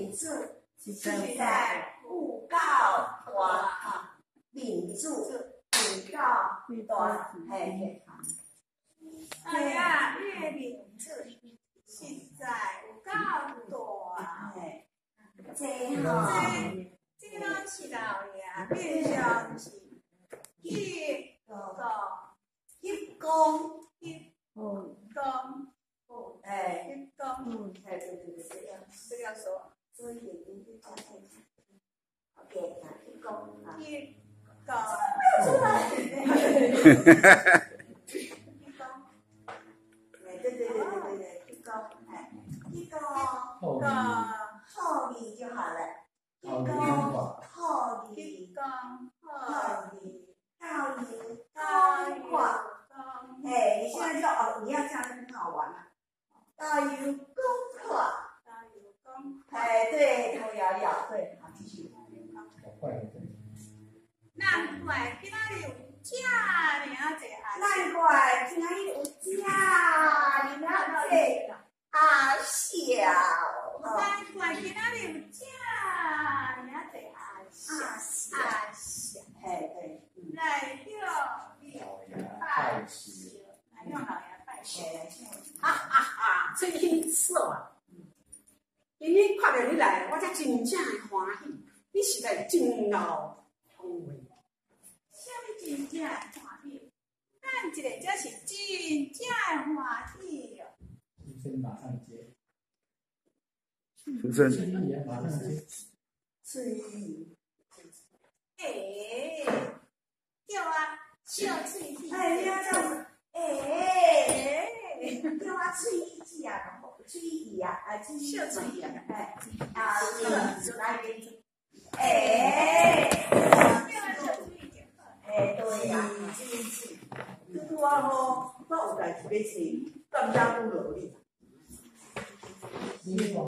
民主，实在有够大哈，民主有够大，嘿。哎呀，越民主实在有够大，嘿。这吼，这拢是老爷，变相是一公，哎，一公，哎，对，这个要说，所以你讲，OK， 一公，怎么没有出来？一公，哎，对，一公，哎，一公，后理就好了。一公后理，高跨，哎，你现在就你要这样很好玩啊。大有公跨，哎，对，头摇摇，对，好，继续。难怪今仔日有这尔济难怪今仔日有这尔济阿笑，难怪今仔日有这尔济阿笑，嘿，对，来了拜寿，来了老爷拜寿，哈哈哈，真爽！今日看到你来，我才真正的欢喜，你实在真老聪明。啥物真正的欢喜？咱一个才是真正的欢喜哦。出生马上接。出生。马上接。哎，叫啊，笑嘴皮。哎，你要这样子，叫啊，嘴皮啊，嘴皮啊，笑嘴皮啊，来边。对呀，拄啊吼，我有代志要找，感谢拄落你。